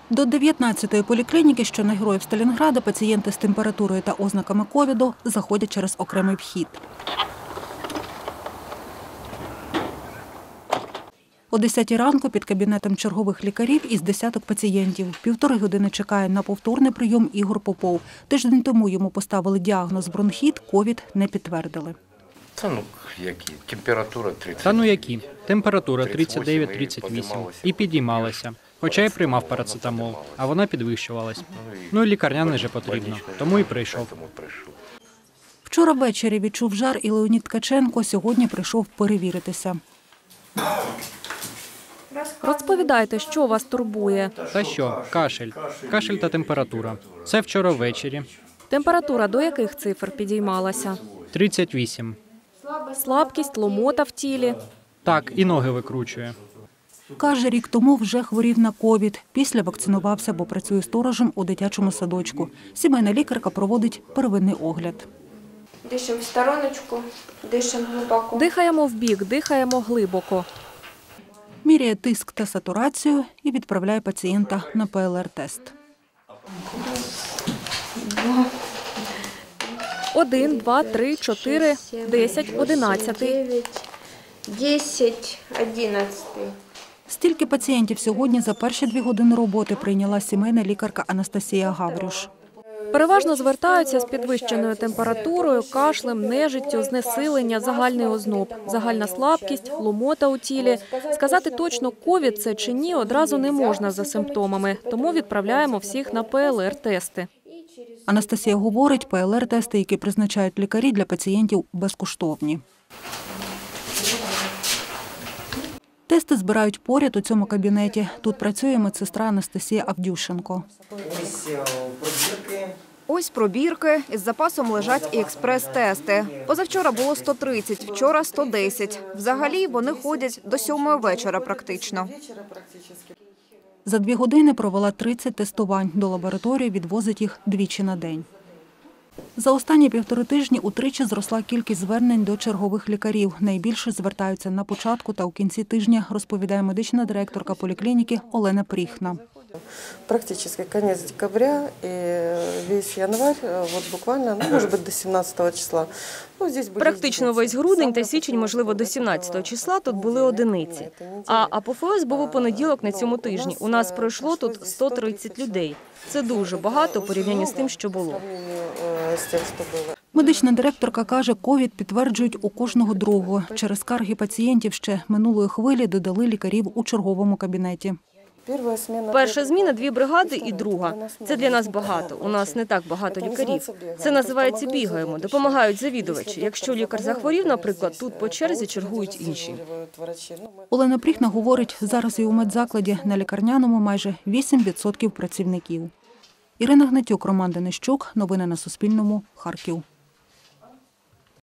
До 19-ї поліклініки, що на Героїв Сталінграда, пацієнти з температурою та ознаками ковіду заходять через окремий вхід. О 10-й ранку під кабінетом чергових лікарів із десяток пацієнтів. 1,5 години чекає на повторний прийом Ігор Попов. Тиждень тому йому поставили діагноз бронхіт, ковід не підтвердили. Температура 39-38 і підіймалася. Хоча й приймав парацетамол, а вона підвищувалась. І лікарняний же потрібно, тому і прийшов. Вчора ввечері відчув жар і Леонід Ткаченко, сьогодні прийшов перевіритися. Розповідайте, що вас турбує. Та що? Кашель. Кашель та температура. Це вчора ввечері. Температура до яких цифр підіймалася? 38. Слабкість, ломота в тілі. Так, і ноги викручує. Каже, рік тому вже хворів на ковід. Після вакцинувався, бо працює сторожем у дитячому садочку. Сімейна лікарка проводить первинний огляд. Дишимо в стороночку, дишимо глибоко. Дихаємо вбік, дихаємо глибоко. Міряє тиск та сатурацію і відправляє пацієнта на ПЛР-тест. 1, 2, 3, 4, 10, 11. 10, 11. Стільки пацієнтів сьогодні за перші 2 години роботи прийняла сімейна лікарка Анастасія Гаврюш. Переважно звертаються з підвищеною температурою, кашлем, нежиттю, знесилення, загальний озноб, загальна слабкість, ломота у тілі. Сказати точно, ковід це чи ні, одразу не можна за симптомами, тому відправляємо всіх на ПЛР-тести. Анастасія говорить, ПЛР-тести, які призначають лікарі, для пацієнтів безкоштовні. Тести збирають поряд у цьому кабінеті. Тут працює медсестра Анастасія Авдющенко. Ось пробірки, із запасом лежать і експрес-тести. Позавчора було 130, вчора 110. Взагалі вони ходять до 7-ї вечора практично. За 2 години провела 30 тестувань. До лабораторії відвозить їх двічі на день. За останні 1,5 тижні утричі зросла кількість звернень до чергових лікарів. Найбільше звертаються на початку та у кінці тижня, розповідає медична директорка поліклініки Олена Пріхна. Практически конец декабря и весь январь, вот буквально, может быть, до 17 числа. Практично весь грудень та січень, можливо, до 17 числа тут були одиниці. А апофеоз був у понеділок на цьому тижні. У нас пройшло тут 130 людей. Це дуже багато у порівнянні з тим, що було. Медична директорка каже, ковід підтверджують у кожного другого. Через скарги пацієнтів ще минулої хвилі додали лікарів у черговому кабінеті. Перша зміна – 2 бригади і друга. Це для нас багато. У нас не так багато лікарів. Це називається бігаємо. Допомагають завідувачі. Якщо лікар захворів, наприклад, тут по черзі чергують інші. Олена Пріхна говорить, зараз і у медзакладі на лікарняному майже 8% працівників. Ірина Гнатюк, Роман Денищук. Новини на Суспільному. Харків.